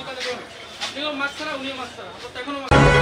আপনিও মাছ ছাড়া উনিও মাছ ছাড়া এখনো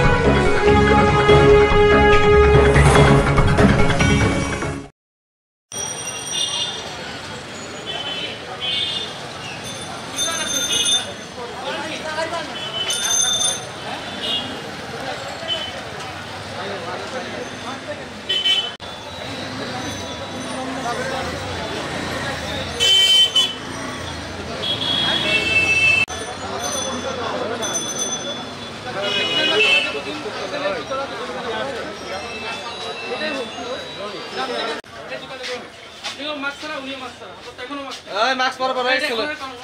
আপনিও মাছ ছাড়া উনিও মাছ ছাড়া এখনো মাছ মাছ পরপর হয়েছিল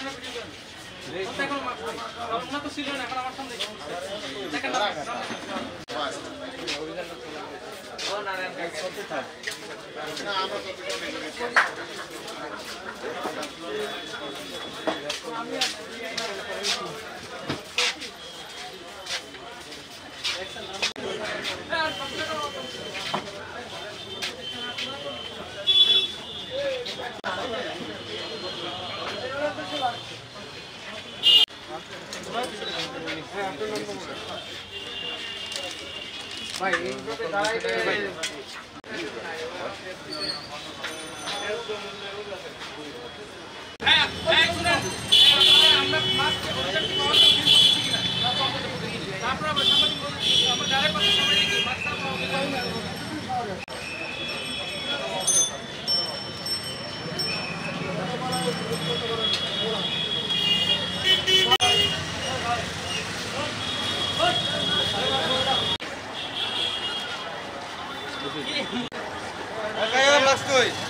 এখনো মাছ না তো ছিল না এখন আমার সামনে দেখেন ভাই এইভাবে দাঁড়াইতে আমরা মাছ তারপর আমরা যারা কথা সবাই মাছ মাছ কই